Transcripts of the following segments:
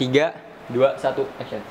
3, 2, 1, action.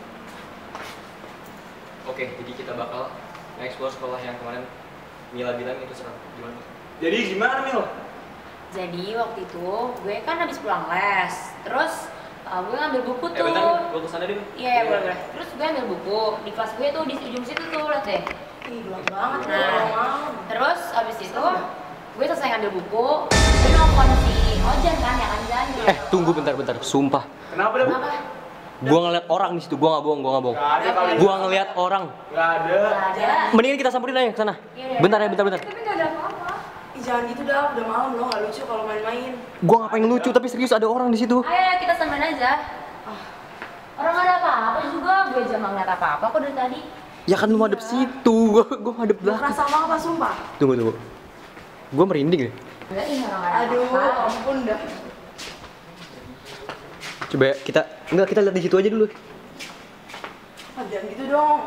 Oke, jadi kita bakal nge-explore sekolah yang kemarin Mila bilang itu serem. Gimana? Jadi gimana Mil? Jadi waktu itu gue kan habis pulang les, terus gue ngambil buku tuh. Bentar, gue kesana deh. Iya, boleh. Terus gue ambil buku di kelas gue tuh di ujung situ tuh, liat deh. Ih, gelap banget. Terus abis itu gue selesai ngambil buku, gue nelfon si Ojan kan, yang Anjan. Tunggu bentar. Sumpah. Kenapa deh? Kenapa? Gua ngeliat orang di situ, gua nggak bohong. Gak ada kali. Gua ngeliat orang. Gak ada. Gak ada. Mendingan kita samperin aja ke sana. Iya. Bentar. Tapi nggak ada apa-apa. Ih, jangan gitu dah, udah malam lo nggak lucu kalau main-main. Gua ngapain lucu, tapi serius ada orang di situ. Ayo kita samperin aja. Orang gak ada apa-apa juga, gue aja nggak ngeliat apa-apa kok dari tadi. Ya kan lu madep situ, gua madep Gak belakang. kerasa apa-apa, sumpah. Tunggu. Gua merinding deh. Enggak, ini orang gak ada Aduh, apa-apa. ampun dah. Coba ya, kita lihat di situ aja dulu. Jangan gitu dong.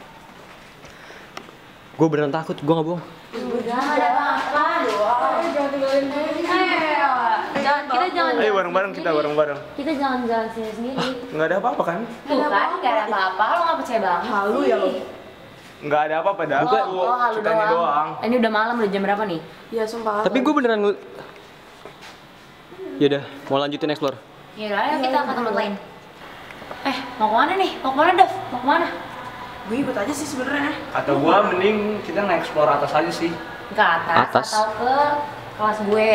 Gua beneran takut, gua nggak bohong. Udah, gak ada apa-apa. Jangan tinggalin gue. Kita jangan. Ayo bareng-bareng kita bareng-bareng. Kita jangan jalan sendiri. Nggak ada apa-apa kan? Tuh kan, gak ada apa-apa. Lo gak percaya banget. Halu ya lo. Nggak ada apa-apa dah. Oh, halu Cukanya doang. Ini udah malam, udah jam berapa nih? Iya, sumpah. Tapi gua beneran Yaudah, mau lanjutin explore. Yaudah, ayo kita ke tempat lain. Mau kemana nih? Mau kemana, Dav? Mau kemana? Gue ikut aja sih sebenarnya. Kata gua mending kita nge-explore atas aja sih. Ke atas, Atas. atau ke kelas gue?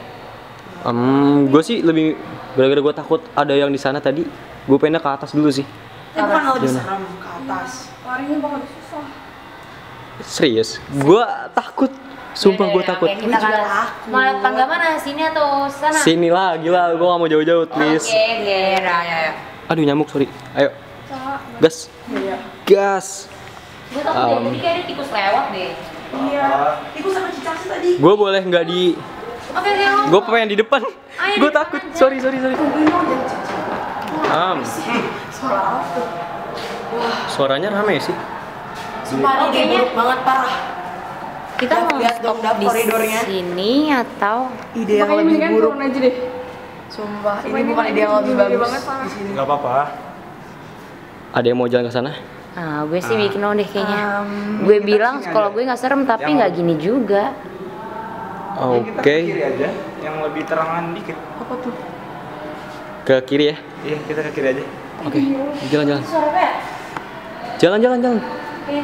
Gue sih lebih gara-gara gue takut ada yang di sana tadi. Gue pengennya ke atas dulu sih. Bukan lebih Gimana? serem ke atas. Larinya bakal susah. Serius, gue takut. Sumpah gue Yaudah, takut. oke, kita ke atas. Mau lihat tangga mana? Sini atau sana? Sini lah, gila. Gue gak mau jauh-jauh, please. Oke, ayo. Aduh nyamuk, sorry. Ayo, Cak, gas. Iya. Gas. Gue takut deh, tadi kayak ada tikus lewat deh. Iya. Ikut sama cicak sih tadi. Gue boleh nggak di... Oke, lo. Gue pengen di depan. Ayo, Gue di depan takut. aja. Sorry. Suara apa tuh? Suaranya rame sih. Sumpah ini kayaknya- buruk banget, parah. Kita Dav, mau lihat stop dong, Dav, di koridornya. sini atau Ide yang makanya lebih mendingan buruk. turun aja deh. Sumpah, Sumpah, ini bukan ide yang lebih gede bagus banget, parah. di sini. Nggak apa-apa. Ada yang mau jalan ke sana? gue sih bikin deh kayaknya. Um, Gue kita bilang kesini sekolah aja. gue nggak serem tapi Yang- nggak gini juga. Ini kita Oke. ke kiri aja, yang lebih terangan dikit. Apa tuh? Ke kiri ya. Iya, kita ke kiri aja. Oke. Jalan. Suara apa ya? Jalan. Oke.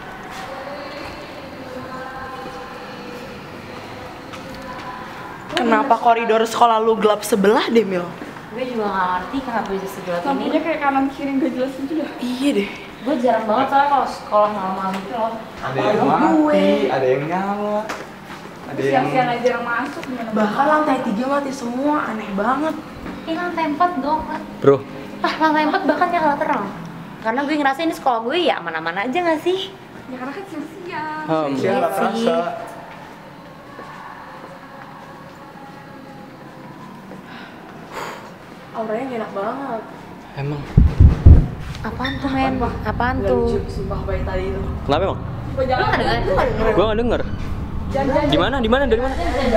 Kenapa koridor sekolah lu gelap sebelah deh, Mil? Gue juga nggak ngerti kenapa bisa segelap Lampunya ini. kayak kanan kiri gak jelas gitu dah. Iya deh. Gue jarang banget soalnya kalau sekolah malam-malam gitu loh. Ada yang mati, ada yang nyala. Ada yang... Siang-siang aja jarang masuk gimana? Bahkan lantai 3 mati semua, aneh banget. Ini lantai 4 dong kan. Bro, Lantai 4 bahkan nyala terang. Karena gue ngerasa ini sekolah gue ya aman-aman aja nggak sih? Ya karena kan siang-siang. Iya, nggak sih. terasa. Auranya gak enak banget. emang. Apaan tuh men? Apaan Gak tuh? lucu, sumpah bayi tadi itu. Kenapa emang? Coba Lu jalan. nggak dengar? Gue gak denger. Jalan. Di mana? Dari mana?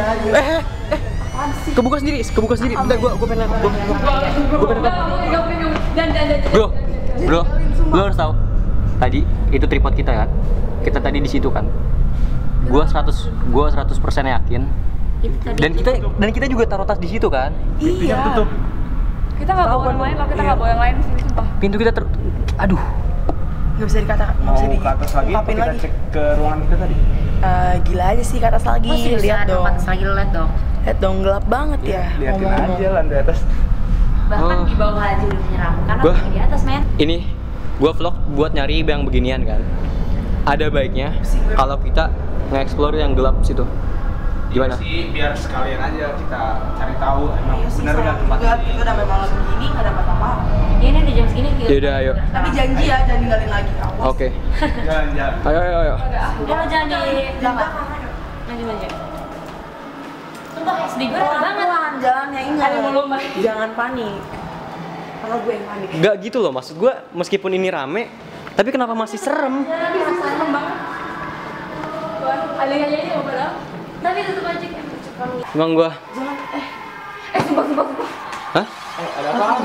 Kebuka sendiri. Bentar, gue pengen lihat. Gue pengen lihat. Jangan. Bro, lu harus tahu. Tadi itu tripod kita kan. Kita tadi di situ kan. Gua 100% yakin. Itu tadi. Dan kita juga taruh tas di situ kan. Iya. Tutup. Kita nggak bawa yang lain loh. Kita nggak bawa yang lain sini sumpah. Pintu kita aduh. Gak bisa dikatakan, gak Mau bisa ke atas lagi, apa diungkapin kita lagi. cek ke ruangan kita tadi? Gila aja sih ke atas lagi, Oh, seriusan, lihat dong. atas lagi lu lihat dong. Lihat dong, gelap banget ya. Liatin ngomong-ngomong. aja lantai atas. Bahkan Oh. di bawah aja udah menyeramkan Gua- apalagi di atas men. Ini gua vlog buat nyari yang beginian kan. Ada baiknya kalau kita nge-explore yang gelap situ. Gimana? Iya sih, biar sekalian aja kita cari tahu emang Iya sih, bener nggak sayang tempat juga. ini. Kita udah malam begini, gak dapat apa-apa. Ya, ini udah jam segini gitu. Yaudah, ayo. Tapi janji ya, jangan ninggalin lagi. Awas. Oke. Jalan-jalan. Ayo. Kalau jangan di belakang. Maju. Sumpah sedih gue rame banget. Pelan, jalannya ingat. Ada yang mau lomba. Jangan panik. Kalau gue yang panik. Gak gitu loh, maksud gua meskipun ini rame, tapi kenapa masih serem? Tapi serem banget. Wah, ada yang nyanyi mau padahal. Tapi tetep aja kayak Emang gua Sumpah. Hah? Ada apa?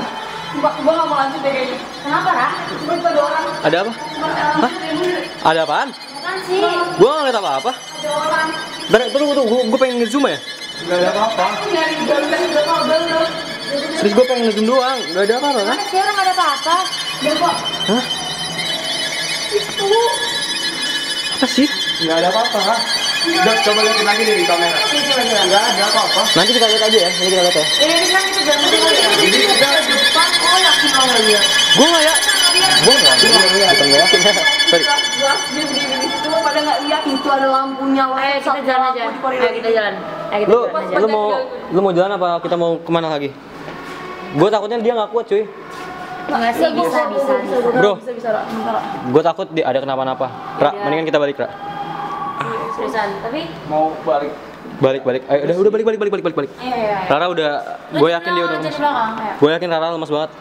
Sumpah, gue gak mau lanjut deh kayaknya. Kenapa, Ra? Cuma itu ada orang. Ada apa? Hah? Ada apaan? Bukan sih. Gua nggak liat apa-apa. Ada orang. Bentar, tunggu, gua pengen ngezoom ya. Nggak ada apa-apa. Nyari garis udah kabel. Terus gua pengen ngezoom doang, nggak ada apa-apa kan? Mana sih orang nggak ada apa-apa? Dan kok Hah? itu Apa sih? Nggak ada apa-apa. Udah, coba liatin lagi deh di kamera. Nggak ada apa-apa. Nanti kita lihat aja ya, nanti kita lihat ya. Ini kan kita jangan dulu ya. Jadi udah depan. Oh yakin lo nggak lihat? Gua nggak ya. Gua nggak yakin. Sorry. jelas dia berdiri di situ pada nggak lihat itu ada lampunya loh. Ayo kita jalan aja. Ayo kita jalan. Ayo kita Lu, jalan aja. lu mau jalan apa kita mau kemana lagi? Gua takutnya dia nggak kuat cuy. Enggak sih, bisa. Bro, Bisa lah. Bentar lah. gua takut ada kenapa-napa. Ra, Iya. mendingan kita balik, Ra. Seriusan, tapi Mau balik. Balik. Ayo, udah balik. ayo. Rara udah, gue yakin dia udah Lanjut lemas. di belakang, ayo. Gue yakin Rara lemas banget.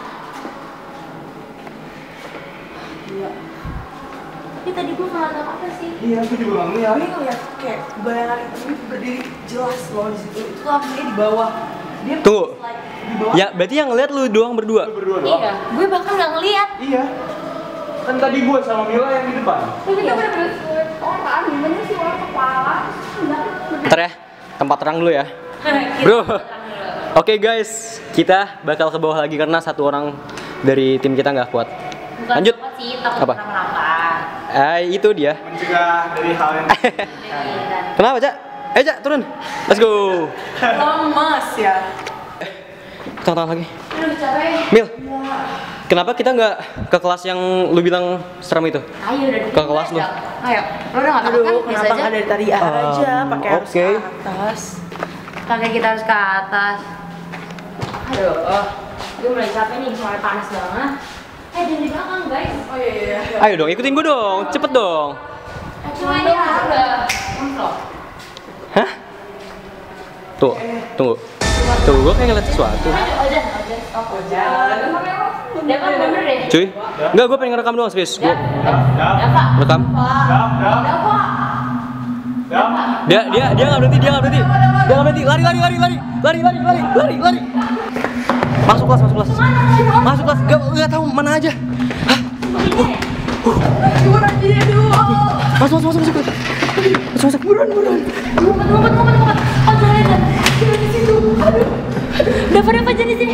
Tapi tadi gue nggak tahu apa sih. Iya, aku juga nggak ngeliat. Gue ngeliat kayak bayangan itu berdiri jelas loh di situ. Itu lampunya di bawah. Dia Tunggu. di bawah. Ya, berarti yang ngeliat lu doang berdua. Lu berdua doang. Iya, gue bahkan nggak ngeliat. Iya. Kan tadi gue sama Mila yang di depan. Tapi dia bener-bener orang, gimana sih orang kepala? Ntar ya, tempat terang dulu ya. Bro. Oke guys, kita bakal ke bawah lagi karena satu orang dari tim kita nggak kuat. Bukan Lanjut. takut sih, takut Apa? kenapa-napa. Itu dia. Mencegah dari hal yang Kenapa, Cak? Cak, turun. Let's go. Lemas ya. Tengah lagi. Aduh capek. Mil, kenapa kita nggak ke kelas yang lu bilang serem itu? Ayo udah Ke kelas lu. Ayo, lo udah nggak takut kan? Aduh, Biasa kenapa aja. nggak dari tadi aja? Pakai harus oke. ke atas. Pakai kita harus ke atas. Aduh, gue mulai capek nih, mulai panas banget. Jangan di belakang guys. Oh iya. Ayo dong, ikutin gue dong. Cepet dong. Cuma ini udah. Kontrol. Hah? Tuh, tunggu. Tuh, gue kayak ngeliat sesuatu. Ojan. Dia kan bener deh. Cuy, enggak, gue pengen ngerekam doang, serius. Gue Dapat. rekam. Dia nggak berhenti. Dia nggak berhenti. Lari. Masuk kelas. Nggak tahu mana aja. Hah? Masuk. Buruan. Ngumpet. Oh, jangan. Di situ. Aduh. Dapat jadi sini.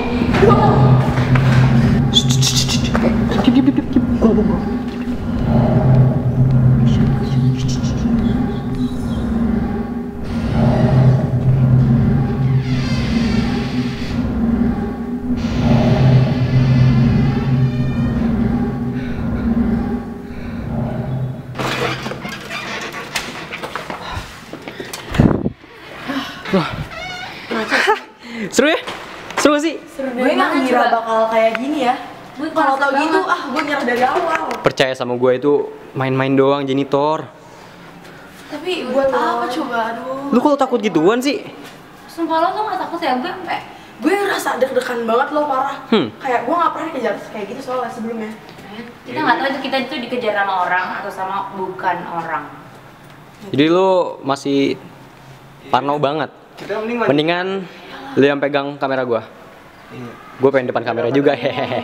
Seru ya? Seru gak sih? Gue nggak ngira bakal kayak gini ya. Gue Kalau tau gitu, gue nyerah dari awal. Percaya sama gue itu main-main doang janitor. Tapi buat apa coba? Aduh. Lu kalau takut gituan sih? Sumpah lo tuh nggak takut ya? Gue sampai Gue ngerasa deg-degan banget loh parah. Hmm. Kayak gue nggak pernah dikejar kayak gitu soalnya sebelumnya. kita nggak tahu itu kita itu dikejar sama orang atau sama bukan orang. Jadi lu masih parno banget. kita mending lanjut. Mendingan lu yang pegang kamera gua. Gue pengen depan kamera juga, hehehe.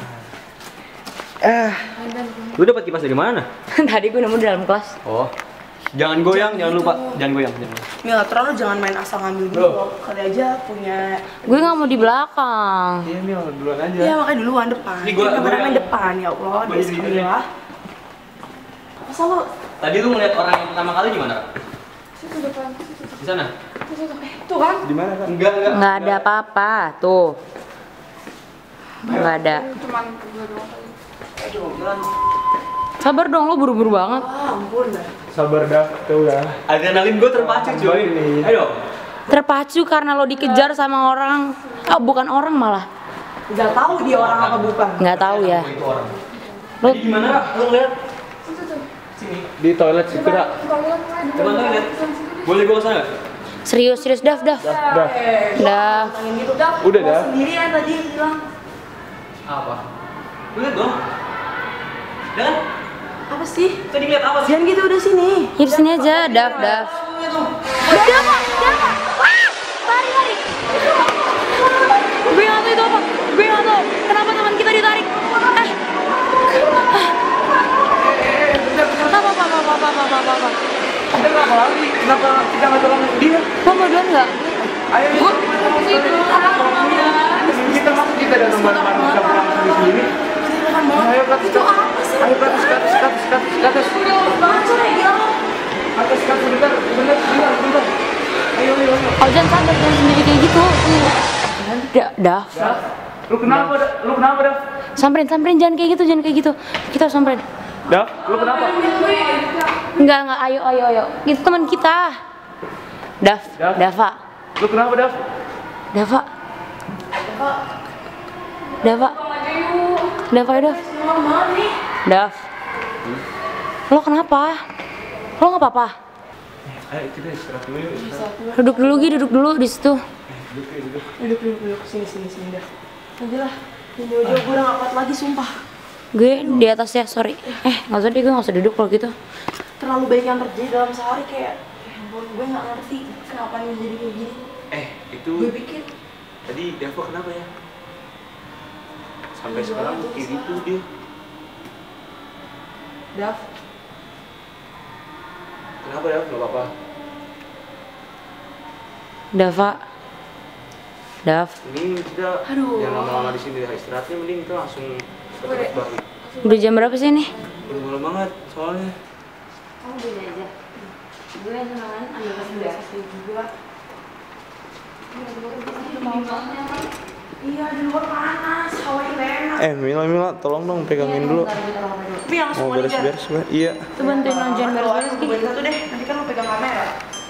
Lu dapat kipas dari mana? Tadi gue nemu di dalam kelas. Oh, jangan goyang, jangan lupa, jangan goyang. Mila, terus lu jangan main asal ngambil dulu loh. Kali aja punya. Gue nggak mau di belakang. Iya Mil, duluan aja. Iya makanya duluan depan. Ini gua- Kamera gua- main depan ya Allah. Bagi diri dulu. Bismillah. Masa lu Tadi lu ngeliat orang yang pertama kali di mana? Situ depan. Di sana? Tuh kan? Di mana kan? Enggak. Nggak ada apa-apa tuh. Nggak ada. Cuman berdua doang kali. Sabar dong, lo buru-buru banget. ampun dah. Sabar dah, tuh udah. Adrenalin gue terpacu cuy. Ini. Ayo. Terpacu karena lo dikejar sama orang. Oh, bukan orang malah. Gak tahu dia orang apa bukan. Nggak tahu ya. Itu orang. Lo Tadi gimana? Lu ngeliat? Sini. Di toilet situ dah. Coba lu lihat. Boleh gue kesana nggak? serius, Dav. Dah. Dah. Tangin gitu. Udah dah. Sendirian tadi bilang. Apa? Lu lihat dong. Dan Apa sih? tadi ngeliat apa sih? Jangan gitu udah sini. Hidup sini aja, Dav. Lari. Gue nggak tahu itu apa. kenapa kita nggak tolong dia? Lo mau duluan nggak? Ayo, kita masuk kita dalam barang-barang kita pulang sendiri. Ayo ke atas, ayo ke atas, ke atas, ke atas, ke atas, ke atas. Atas, ke atas, bentar. Ayo. Oh jangan sadar jangan sendiri kayak gitu. Daf. Lu kenapa, Daf? Samperin jangan kayak gitu. Kita harus samperin. Daf, lu kenapa? Enggak, ayo. Itu teman kita. Dava. Lu kenapa, Daf? Dava, ya Dav. Lo kenapa? Lo nggak apa-apa? Ayo kita istirahat dulu yuk. Duduk dulu di situ. Duduk. Sini dah. Nanti lah. Ini aja gue udah gak kuat lagi, sumpah. Gue di atas ya, sorry. Nggak usah deh, gue nggak usah duduk kalau gitu. Terlalu banyak yang terjadi dalam sehari kayak handphone gue gak ngerti kenapa ini jadi kayak gini. Itu Gue pikir tadi Dava kenapa ya? Sampai sekarang kayak gitu dia. Dav, Kenapa ya? Gak apa-apa. Dav. Mending kita jangan lama-lama di sini, istirahatnya mending kita langsung ke tempat baru. Udah jam berapa sih ini? Udah malam banget soalnya. Kamu beli aja. Gue senangan ambil kasih juga. Iya, di luar panas, hawanya enak. Mila, tolong dong pegangin dulu. Tapi yang semua nih, Beres-beres, iya. Tuh bantuin Nonjan beres-beres gue gitu. satu deh, nanti kan lo pegang kamera.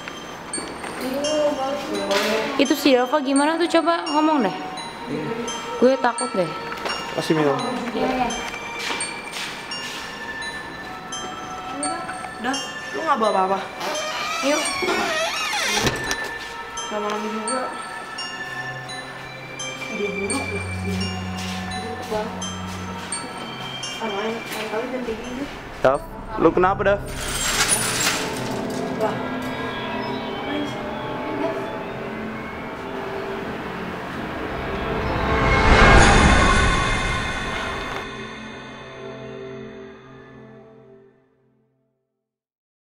Itu si Dava gimana tuh, coba ngomong deh. Gue takut deh. Kasih Mila. Iya. Dav, lu gak bawa apa-apa? Yuk. Gak malam juga. Dia buruk ya kesini. Buruk banget. Lain kali jangan kayak gini. Dav, lu kenapa, Dav? Lah,